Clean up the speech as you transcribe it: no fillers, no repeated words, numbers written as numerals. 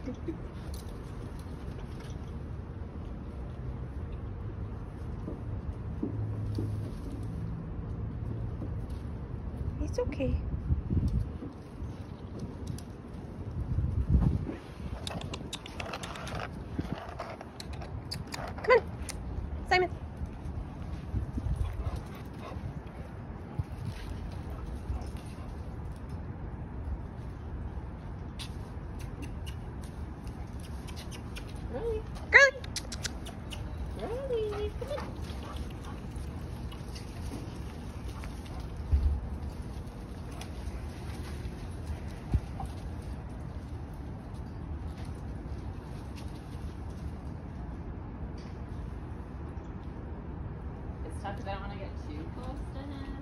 It's okay. Come on, Simon. Girly. Girly. Girly. Come on. It's tough because I don't want to get too close to him.